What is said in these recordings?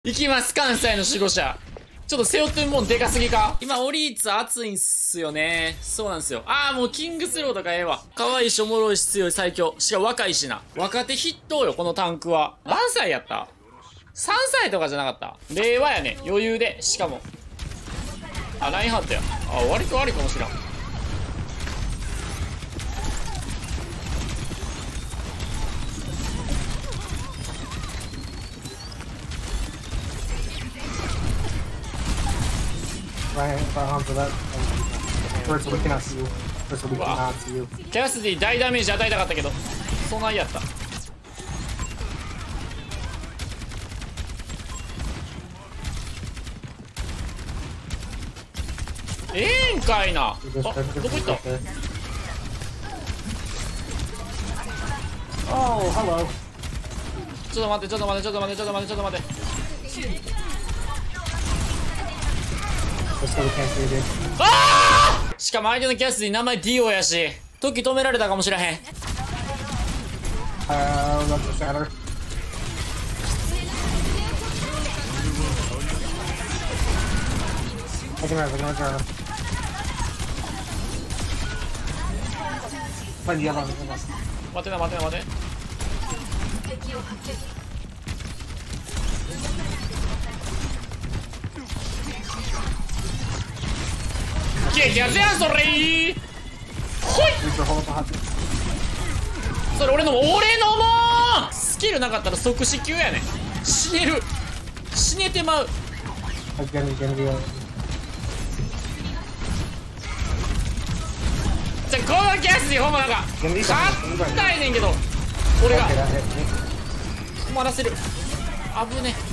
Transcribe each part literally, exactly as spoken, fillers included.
行きます、関西の守護者。ちょっと背負ってるもんでかすぎか。今、オリーツ熱いんすよね。そうなんですよ。あー、もうキングスローとかええわ。可愛いし、おもろいし、強い、最強。しかも若いしな。若手筆頭よ、このタンクは。何歳やった ?さん 歳とかじゃなかった。令和やね。余裕で。しかも。あ、ラインハットや。あ、割と悪いかもしらん。 Right, right onto that. First we cannot see you. First we cannot see you. キャスディ大ダメージ与えたかったけど、そないやった。ええんかいな。あ、どこ行った？ Oh, hello. ちょっと待って、ちょっと待って、ちょっと待って、ちょっと待って、ちょっと待って。ああ！しかも相手のキャスディ名前ディオやし、時止められたかもしれへん。 Uh, that's a shatter. I can have another turn. Find the other one. 待てな、待てな、待て。激アツやんそれー。ほい。それ俺のも俺のもースキルなかったら即死球やねん。死ねる。死ねてまう。じゃこのキャスディほんまなんか勝ったいねんけど俺が止まらせる。危ね。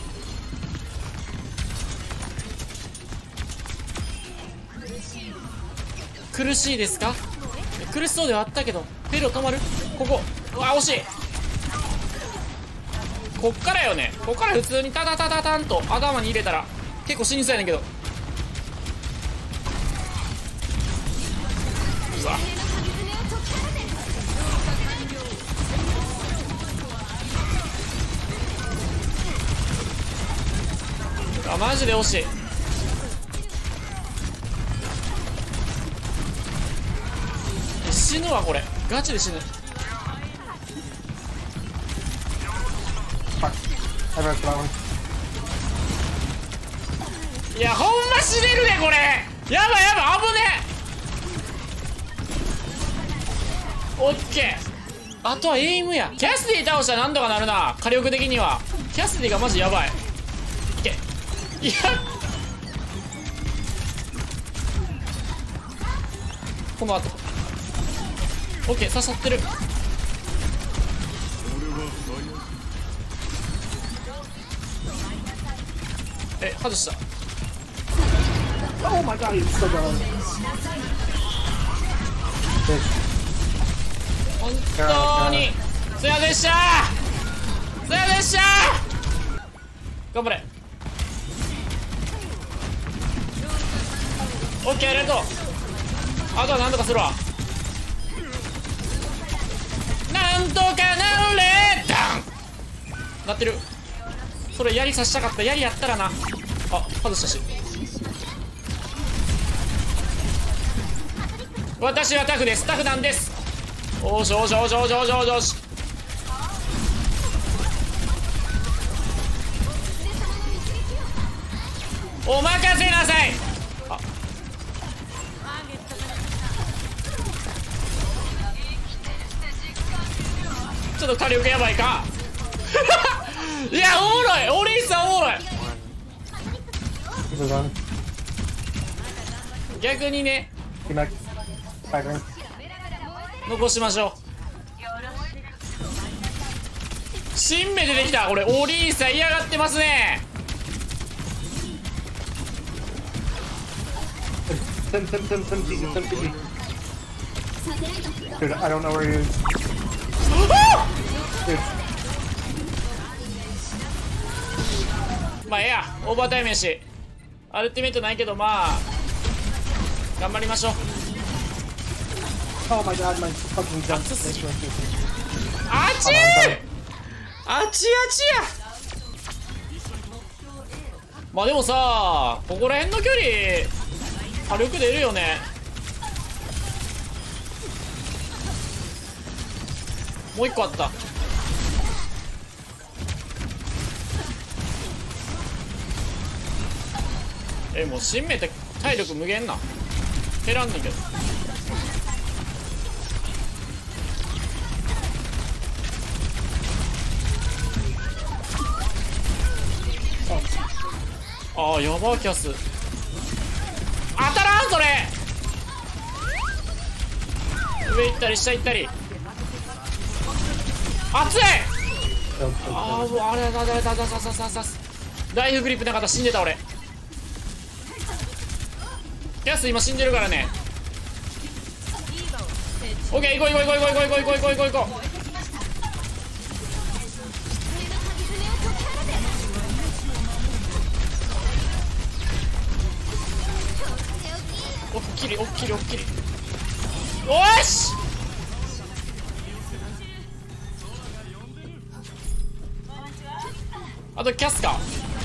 苦しいですか？苦しそうではあったけどペロ止まる。ここうわ惜しい。こっからよね。こっから普通にタタタタタンと頭に入れたら結構死にそうやねんけど。うわあマジで惜しい。死ぬわこれガチで死ぬ。いやほんま死ねるねこれ。やばいやばい危ねえ。オッケー。あとはエイムや。キャスディ倒したらなんとかなるな火力的には。キャスディがマジやばい。いけいやこの後オッケー刺さってる。え外した。 Oh my god, he's still going. 本当にすやでしたすやでした。頑張れ。オッケーありがとう。あとはなんとかするわ。なんとかなるれーダンなってる。それ槍刺したかった。槍やったらな。あ外したし。私はタフです。タフなんです。おーしおーしおーしおーしおーしおーしおーし。お任せなさい。あちょっと火力やばいかいやおもろい。オリーさんおもろい。逆にね残しましょう。新芽出てきた。これオリーサ嫌がってますね。まあええやオーバータイムやしアルティメットないけどまあ頑張りましょう。 Oh my god, my fucking jump. あちーあちあちや。 まあでもさ、ここら辺の距離軽く出るよね。もう一個あった。え、もう新名って体力無限な減らんねんけど。ああ、やばいキャス当たらんそれ。上行ったり下行ったり熱い。ああ、もうあれだだだだだだだだ。ライフグリップなかったら死んでた俺。キャス今死んでるからね。オッケー、行こう行こう行こう行こう行こう行こう行こう行こう行こう行こう。おっきりおっきりおっきり。おしあとキャスか。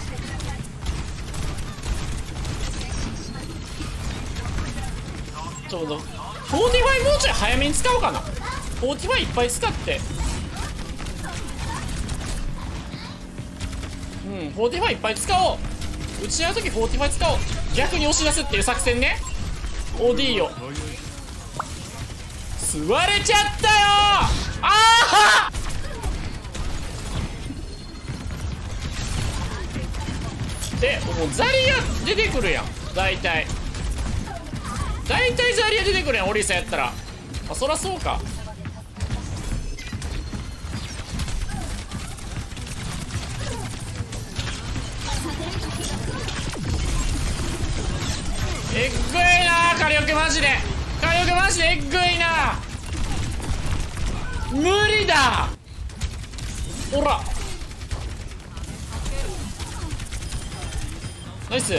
ちょうどフォーティファイもうちょい早めに使おうかな。フォーティファイいっぱい使ってうんフォーティファイいっぱい使おう。打ち合う時フォーティファイ使おう。逆に押し出すっていう作戦ね。 オーディー を吸われちゃったよ。ああでもうザリア出てくるやん。大体大体ザリア出てくるやんオリサやったら。あ、そらそうか。えっぐいな火力マジで。火力マジでえっぐいな。無理だ。ほらナイス。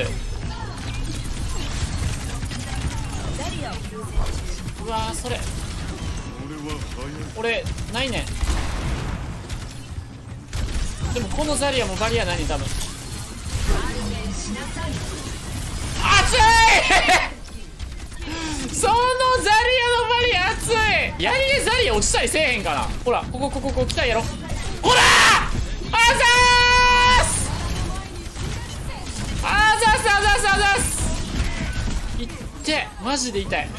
うわーそれ俺ないねん。でもこのザリアもバリアないねん多分。熱いそのザリアのバリア熱い。槍でザリア落ちたりせえへんかな。ほらここここここ来たやろ。ほらあざーすあざーすあざーすあざーす。いってマジで痛い。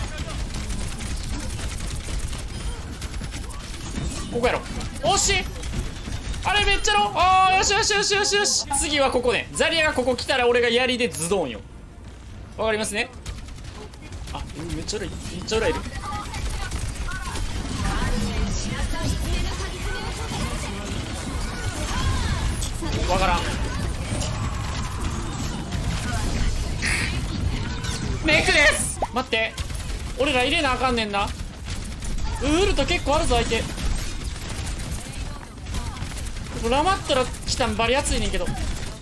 ここやろ。惜しい。あれめっちゃろ。あーよしよしよしよしよし。次はここね。ザリアがここ来たら俺が槍でズドンよ。わかりますね。あ、めっちゃ裏いるめっちゃ裏いる。わからん。メイクです。待って俺ら入れなあかんねんな。ウールト結構あるぞ相手。ラマットラ来たんバリ熱いねんけど。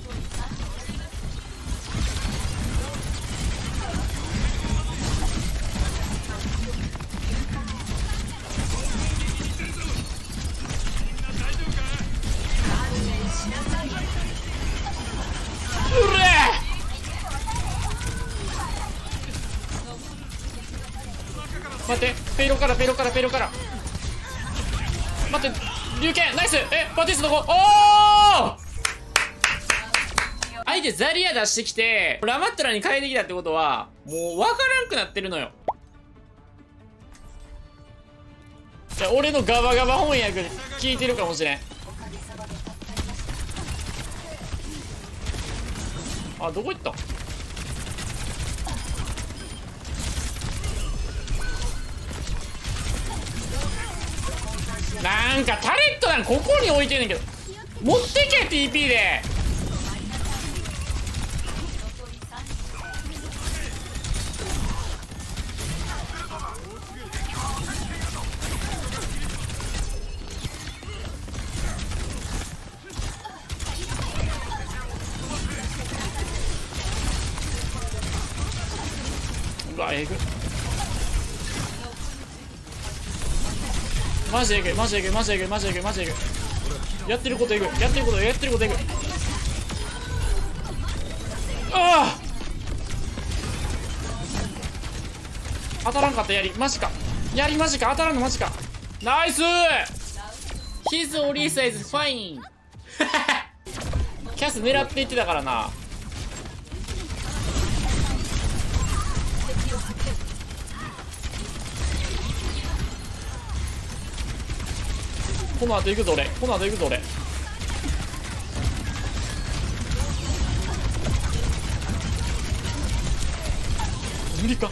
うれ待ってペイロからペイロからペイロから待って龍拳ナイス。えバティスどこ。おお相手ザリア出してきてラマットラに変えてきたってことはもう分からんくなってるのよ。じゃあ俺のガバガバ翻訳聞いてるかもしれん。あどこ行った。なんかタレットなんここに置いてんねんけど持ってけ ティーピー で。うわえぐマジでえぐいマジでえぐいマジでえぐいマジでえぐいマジでえぐい。やってることえぐいやってることやってることえぐい。 ああ当たらんかったやりマジかやりマジか当たらんのマジかナイス His オリーサ is fine キャス狙っていってたからなこの後行くぞ俺この後行くぞ俺無理か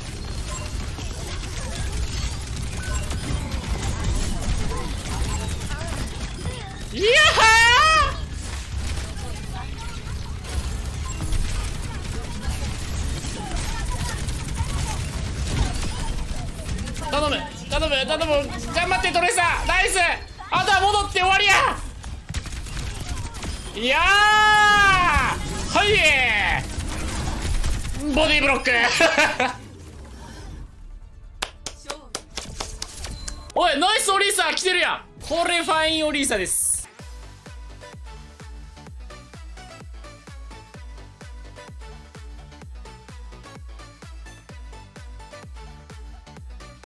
いやー頼む頼む頼む頑張ってトレーサーナイスあとは戻って終わりやいやーはいボディーブロックおいナイスオリーサー来てるやんこれファインオリーサです